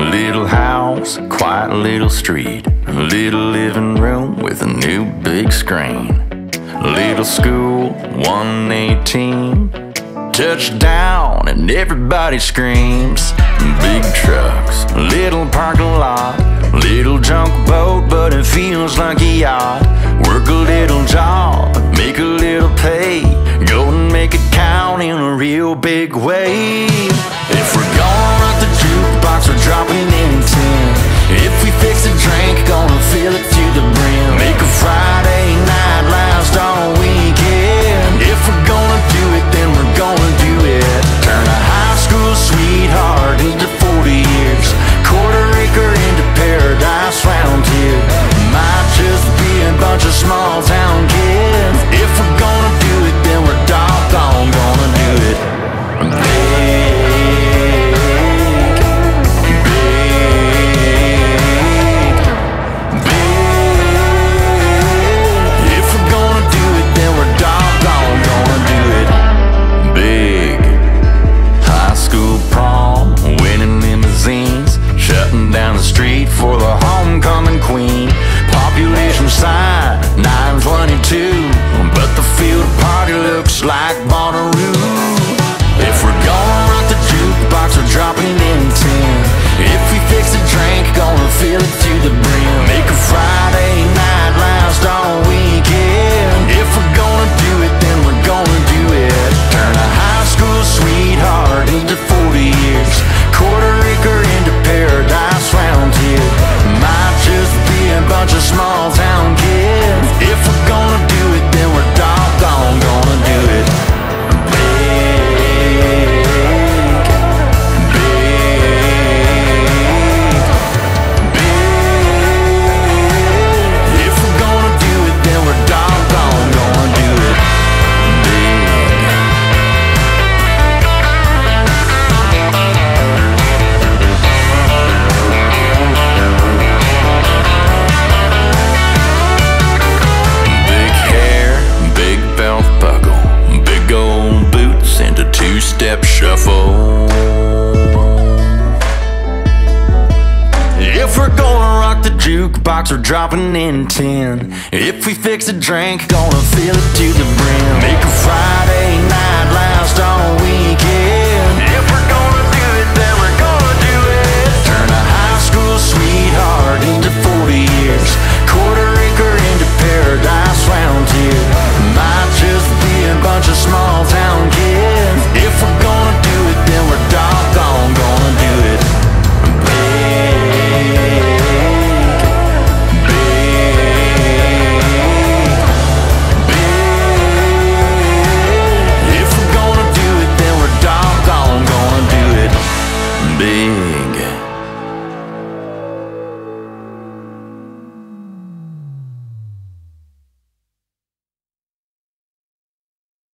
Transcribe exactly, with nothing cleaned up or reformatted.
little house, quiet little street, a little living room with a new big screen. Little school, one eighteen, touchdown and everybody screams. Big trucks, little parking lot, little junk boat, but it feels like a yacht. Work a little job, make a little pay, go and make it count in a real big way. If we're gonna rock the jukebox, we're dropping in ten. If we fix a drink, gonna fill it to the brim. Make a Friday night last all weekend. If we're gonna do it, then we're gonna do it. Turn a high school sweetheart into forty years, quarter acre into paradise round here. Might just be a bunch of small town kids. If we're gonna do it, then we're doggone gonna do it big. Down the street for the homecoming queen. Population sign nine twenty-two, but the field party looks like Bonnaroo. If we're gonna rock the jukebox, we're dropping in ten. If we fix a drink, gonna fill it to the brim. Make a Friday night last all weekend. If we're gonna do it, then we're gonna do it. Turn a high school sweetheart into forty years, quarter acre into paradise round here. Might just be a bunch of small town kids. If we're gonna do it, then we're doggone gonna do it big, big, big. If we're gonna do it, then we're doggone gonna do it big. Two-step shuffle. If we're gonna rock the jukebox, we're dropping in ten. If we fix a drink, gonna fill it to the brim.